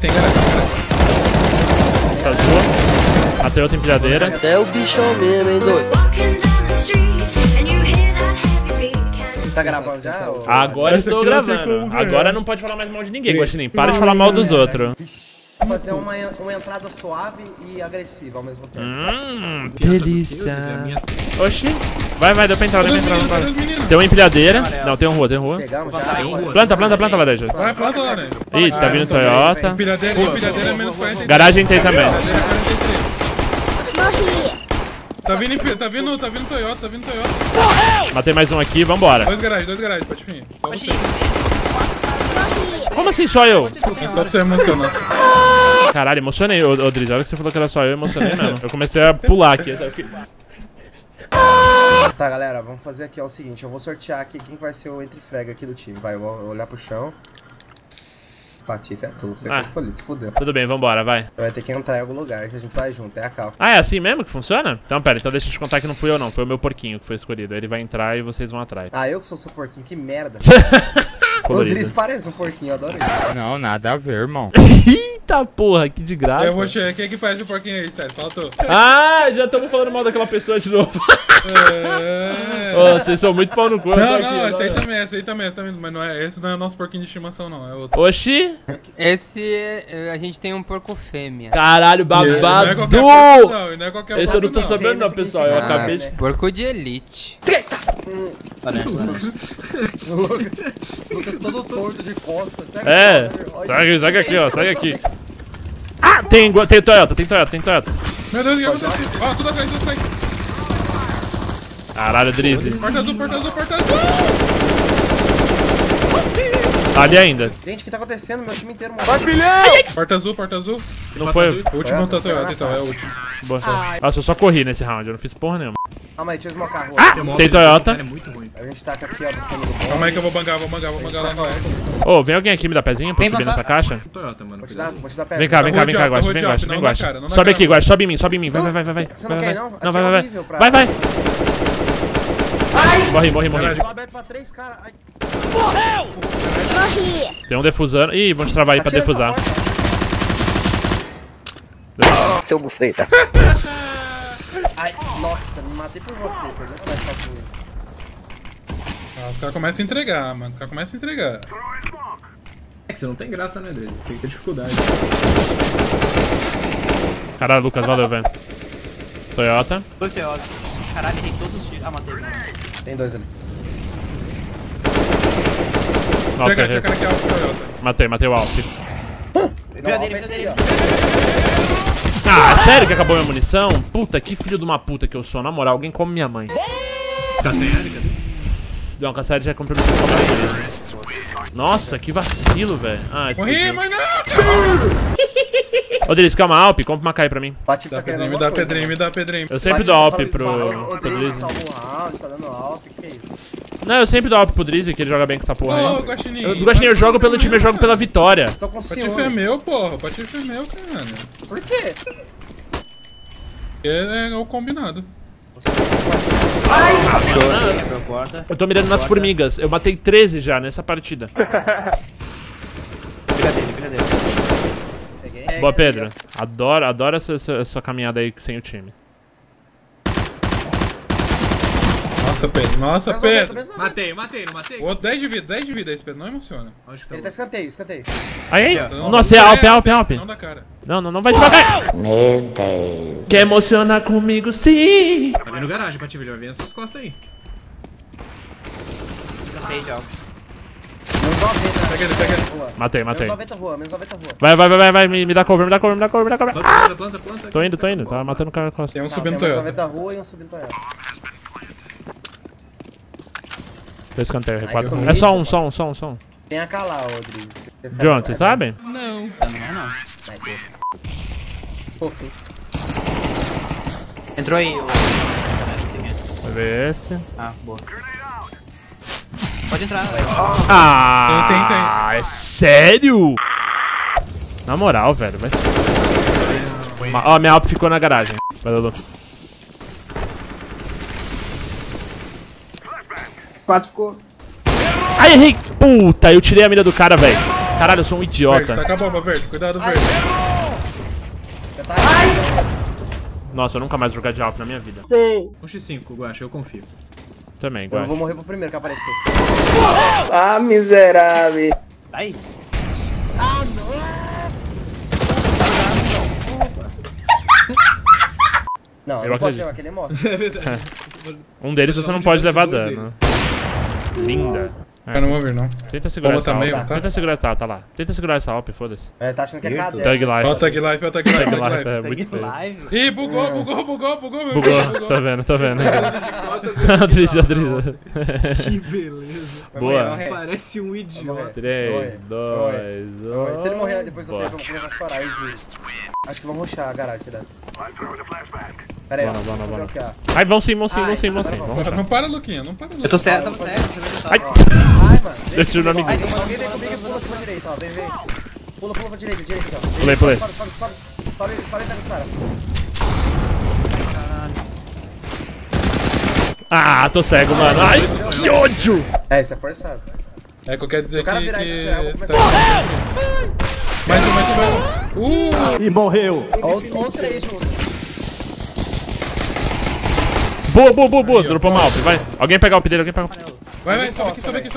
Tem garagem. Azul. Matei outra empilhadeira. É o bichão mesmo, hein, doido? Tá gravando já? Ou... Agora estou gravando. Agora não pode falar mais mal de ninguém, Guaxinim. Para de falar mal dos outros. Fazer uma entrada suave e agressiva ao mesmo tempo. Delícia. Oxi. Vai, deu pra entrar, Tem uma empilhadeira. Não, tem um rua. Pegamos já. Planta, laranja. Vai, planta, laranja. Ih, tá vindo Toyota. Empilhadeira é menos 43. Garagem tem também. Tá vindo Toyota, Matei mais um aqui, vambora. Dois garagens, Patifinho. Só você. Como assim só eu? É só pra você emocionar. Caralho, emocionei, ô Driz. A hora que você falou que era só eu emocionei mesmo. Eu comecei a pular aqui, sabe? Tá, galera, vamos fazer aqui ó, o seguinte. Eu vou sortear aqui quem vai ser o entre-frega aqui do time. Vai, eu vou olhar pro chão. Patife é tu, você que escolhido, se fudeu. Tudo bem, vambora, vai. Vai ter que entrar em algum lugar que a gente vai junto, é a cal. Ah, é assim mesmo que funciona? Então pera, então deixa eu te contar que não fui eu não, foi o meu porquinho que foi escolhido. Ele vai entrar e vocês vão atrás. Ah, eu que sou seu porquinho, que merda. O Driz parece um porquinho, eu adoro ele. Não, nada a ver, irmão. Eita porra, que de graça. Eu vou chegar, quem é que faz o porquinho aí, sério? Faltou. Ah, já estamos falando mal daquela pessoa de novo. Vocês são muito pau no cu. Não, esse aí também, mas não é, esse não é o nosso porquinho de estimação não, é outro. Oxi. Esse a gente tem um porco fêmea. Caralho, babado. Não é qualquer porco não, não é qualquer porco. Esse eu não tô sabendo não, pessoal, eu acabei de... Porco de elite. Treta! Lucas todo torto de costa. É, segue aqui, ó, segue aqui. Ah, tem Toyota. Meu Deus, o que aconteceu? Ó, tudo atrás. Caralho, Drizzy. Porta azul. Tá ali ainda. Gente, o que tá acontecendo? Meu time inteiro morreu. Porta azul. Não foi? O último tá Toyota, então, é o último. Boa. Nossa, eu só corri nesse round, eu não fiz porra nenhuma. Calma aí, deixa eu desmocar a rua. Ah, tem Toyota. A gente taca aqui, ó, do fundo do bom. Calma aí que eu vou bangar lá no alto. Ô, vem alguém aqui me dar pezinho pra eu subir nessa caixa? Vou te dar pé. Vem cá, Guaxa, vem, Guaxa. Sobe aqui, Guaxa, sobe em mim, vai. Você não quer, não? Não, Aqui é vai. horrível pra- Vai. Morri. Tô aberto pra 3 caras. Ai. Tem um defusando. Ih, vamos travar aí pra Atira defusar. essa porta. Seu buceta. Ai, nossa, me matei por você, perdeu pra essa porra. Os caras começam a entregar, mano. É que você não tem graça, né, Dre? Tem que ter dificuldade. Caralho, Lucas, valeu, velho. Toyota. Dois Toyota. Caralho, errei todos os tiros. Ah, matei. Tem 2 ali. Nossa, Chega errei. aqui, alto Toyota. Matei o Alp. Não, pensei, ó. Ah, sério que acabou minha munição? Puta, que filho de uma puta que eu sou. Na moral, alguém come minha mãe. Tá sem Erika? Não, a Cassari já comprou minha mãe. Nossa, que vacilo, velho. Ah, Morri, mas não! Ô, Driz, calma, Alp, compra uma Kai pra mim. Patife tá querendo Me dá pedrinho. Eu sempre dou Alp pro Driz. Driz. Salvou um round, tá dando Alp, que é isso? Não, eu sempre dou Alp pro Driz, que ele joga bem com essa porra aí. Ô, Guaxinim. Do Guaxinim eu jogo pelo time, eu jogo pela vitória. Tô com O Patife é ciúme. meu, porra. O Patife é meu, cara. Por quê? É o combinado. Eu tô mirando nas formigas. Eu matei 13 já nessa partida. Brigadeiro. Peguei. Boa, Pedro. Adoro essa caminhada aí sem o time. Nossa, Pedro. Matei, não matei? O outro 10 de vida esse Pedro. Não emociona. Acho que tá Ele tá escanteio. Aí. Não, Nossa, é Alp. Não dá cara. Não vai devagar. Meu Deus. Quer emocionar comigo, sim. Tá vindo garagem, Patife, ele vai vir nas suas costas aí. Cansei já. Menos 90. Pega ele. Matei. Menos 90 rua, menos 90 rua. Vai. Me dá cover. Planta. Tô indo. Tá matando o cara com Tem um Tá, subindo tem menos Toyota. 90 rua e um subindo Toyota. Tô escanteio, Mas recuado. comigo- É só um. Tem a K lá, ô Driz. De onde, vocês sabem? Não. Fofo. Entrou aí. Vai ver esse. Ah, boa. Pode entrar. Ah, Tem. é sério? Na moral, velho. Vai... Ó, minha Alp ficou na garagem. Valeu, Lu. 4 ficou. Ai, errei! Puta, eu tirei a mira do cara, velho. Caralho, eu sou um Verde, idiota. saca a bomba, verde. Cuidado, verde. Já tá. Nossa, eu nunca mais vou jogar de Alp na minha vida. 1x5, Guaxa, eu confio. Também, Eu guarda. vou morrer pro primeiro que aparecer. Ah, miserável. Aí. Não, Eu não pode acredito. levar, que ele morre. É verdade. Um deles você não pode levar dano. Linda. Eu não vou vir, não. Tenta segurar Bomba essa também, Alp. tá? Tenta segurar essa, tá lá. Tenta segurar essa Alp, foda-se. Ele tá achando que é cadeia. Tag life. Ó, tag life, ó, tag life, Tag tag life, life. é muito feio. Live. Ih, bugou, meu filho. Bugou, tá vendo, tá vendo. Adriza. Que beleza. Boa. Parece um idiota. 3, 2, 1. Se ele morrer depois do tempo, eu vou começar a chorar, eu juro. Acho que vão rushar a garagem, cuidado. Pera aí, ó. Bora. Vou fazer o quê, ó? Ai, vão sim. Vamos Agora rushar. Não para, Luquinha, não para, Luquinha. Eu tô certo, tava certo. Ai, Ai, mano. Deixa eu tirar Alguém no amigo. vem comigo e pula pra direita, ó. Vem. Pula pra direita, ó. Pulei. Sobe e pega os caras. Ah, tô cego, mano. Ai, que ódio. É, isso é forçado. É que eu quero dizer Se o cara que... virar e te tirar, eu vou começar Mais um. E morreu. Ou 3 juntos. Boa. Dropou uma Alp, vai. Alguém pegar o Alp dele, Vai, sobe aqui.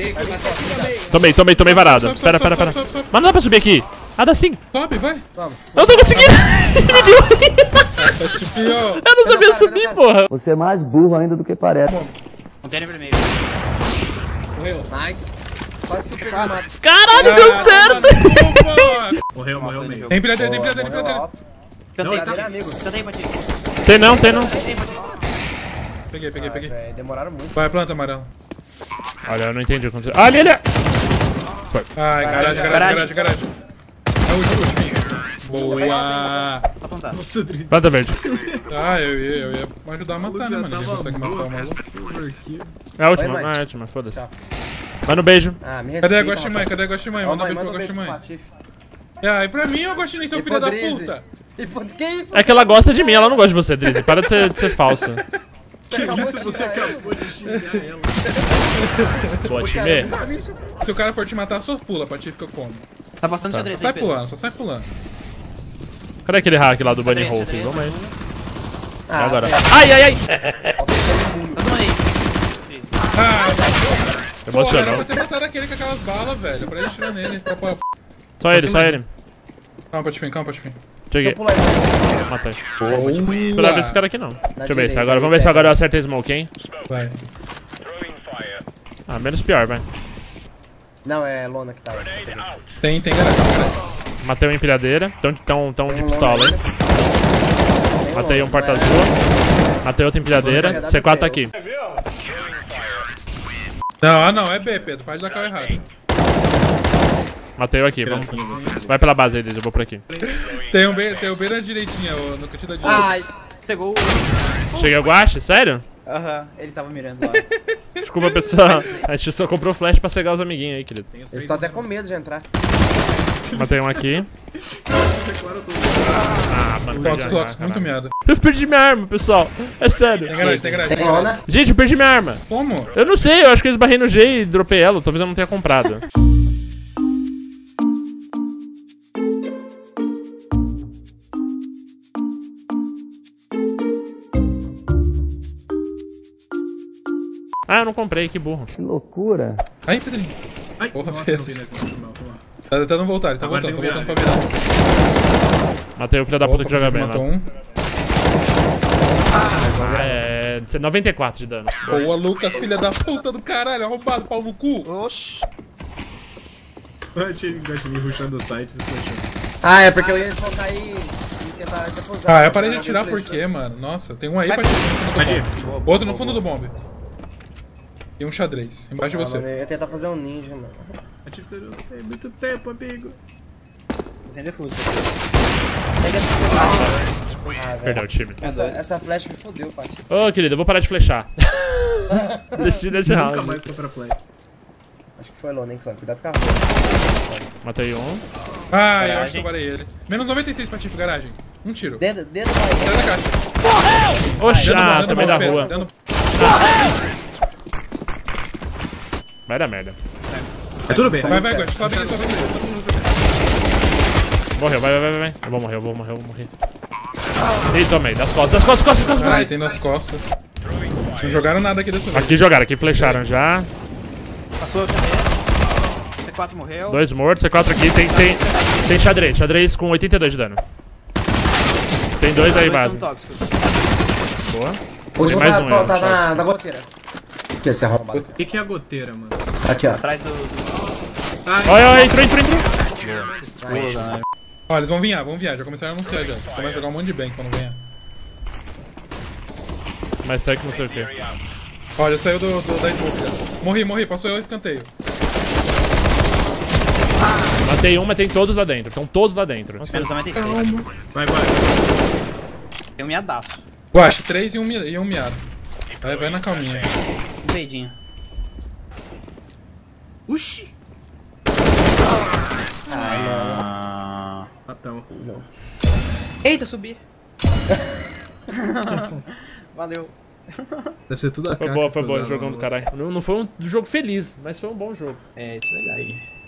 Tomei varada. Sobe. Pera. Mas não dá pra subir aqui. Ah, dá sim. Sobe, vai. Eu não tô conseguindo. Me deu. Tá tipo, ó. Eu não sabia subir, porra. Você é mais burro ainda do que parece. Container vermelho. Nice. Quase que eu perdi o mapa. Caralho, deu certo. Morreu meio. Tem pilhadeira. Morreu, ó. Cantei, Não, ele é amigo. Cantei pra ti. Tem não. Peguei. Véi, demoraram muito. Vai, planta amarela. Olha, eu não entendi o que aconteceu. Ali. Ai, garagem. É o último. Boa. Só apontar. Nossa, Driz. Planta verde. Ah, eu ia ajudar a matar, né, mano? Ninguém consegue matar o maluco. É a última, Vai, Mike. é a última, foda-se. Tchau. Manda um beijo. Ah, me Cadê a respeita. Guaximãe? Ó, Manda mãe, um beijo manda pra um beijo pro Guaximãe. Patife. Ah, e pra mim eu gosto nem seu filho da puta. E que isso? É que ela gosta de mim, ela não gosta de você, Drizzy. Para de ser falsa. Você Acabou de xingar ela. Sua time. Se o cara for te matar, só pula, pra ti fica como. Tá passando xadrez Sai aí, Pedro. pulando, só sai pulando. Cadê aquele hack lá do Bunny Xadrez, Hole? xadrez. Vamos aí. Ah, Agora. velho. Ai. Todo mundo aí. Ah, Eu vou porra, era atirar. pra ter matado aquele com aquelas balas, velho. Pra ele atirar nele. Só ele. Calma, Patifim. Cheguei. Pula aí. Matei. Boa. Esperava esse cara aqui não. Deixa eu ver se direita, agora. Vamos ver se agora eu acertei smoke, hein? Vai. Ah, menos pior, vai. Não, é lona que tá aí. Tem garagem. Matei uma empilhadeira. Tão de pistola, hein? Tem Matei lona, um porta não é? azul. Matei outra empilhadeira. C4 tá aqui. Não, é B, Pedro. Pode dar carro errado. Matei eu aqui, vamos. Gracinha, você. Vai pela base aí, Drizzy, eu vou por aqui. Tem um B na direitinha, no cantinho da direita. Ai, Cegou. Cheguei o Guache? Sério? Aham, ele tava mirando lá. Desculpa, pessoal. A gente só comprou flash pra cegar os amiguinhos aí, querido. eles estão até com medo de entrar. Matei um aqui. Ah, mano, perdi a Clocks, arma, muito caralho. meado. Eu perdi minha arma, pessoal. É sério. Tem garagem. Tem lona. Gente, eu perdi minha arma. Como? Eu não sei, eu acho que eu esbarrei no G e dropei ela. Talvez eu não tenha comprado. Ah, eu não comprei, que burro. Que loucura. Aí, Pedrinho. Ai, Porra, nossa, Pedro. não vi, né? Vamos lá. Tá tentando voltar, ele tá Agora voltando, tem pra viragem. virar. Matei o filho da puta que joga bem, Matou né? um. Ah, é 94 de dano. Boa, Lucas, filha da puta do caralho, arrombado, pau no cu. Oxi. Eu tinha gosto de me rushando o site e flashando. Ah, é porque eu ia focar aí e tentar defusar. Ah, eu parei de atirar por quê, mano? Nossa, tem um aí pra tirar no fundo do Pode ir. bombe. Outro no fundo do bombe. E um xadrez, embaixo de Ah, mano, você. eu ia tentar fazer um ninja, mano. Ativo zero. Tem muito tempo, amigo. Sem defuso. Ah, velho. Perdeu o time. Essa flash me fodeu, pai. Ô, querido, eu vou parar de flechar. Desisti desse Nunca round. mais compra play. Acho que foi lona, hein, clã. Cuidado com a Matei um. Ah, eu acho que eu parei ele. Menos 96 pra Tiff, garagem. Um tiro. Dedo vai. Sai da caixa. Oxa, Dando também da bomba, rua. Pedro, dando- Vai dar merda. É tudo bem. Vai, Guache, sobe aí, sobe aí. Todo mundo jogando. Morreu, vai. Eu vou morrer. Ih, tomei. Das costas. Ai, tem nas costas. Não jogaram nada aqui dessa vez. Aqui jogaram, aqui flecharam já. Passou, cadê? C4 morreu. 2 mortos, C4 aqui. Tem xadrez. Xadrez com 82 de dano. Tem 2 aí, base. Boa. Hoje mais um, tá na goteira. Aqui, esse arrombado. O que é a goteira, mano? Aqui, ó. Atrás do... Olha, entrou. Ó, eles vão vinhar. Já começaram a anunciar já. Começa a jogar um monte de bank quando vinhar. Mas segue que não sei o que. Ó, já saiu da smoke. Morri. Passou eu o escanteio. Matei um, mas tem todos lá dentro. Estão todos lá dentro. Menos 96. Vai. Tem um miadaço. Guache, 3 e um miado. Vai na calminha. Um peidinho. Uxi. Ah. Patão. Eita, subi. Valeu. Deve ser tudo a Foi cara. boa, jogão do caralho. Não foi um jogo feliz, mas foi um bom jogo. É, isso é verdade.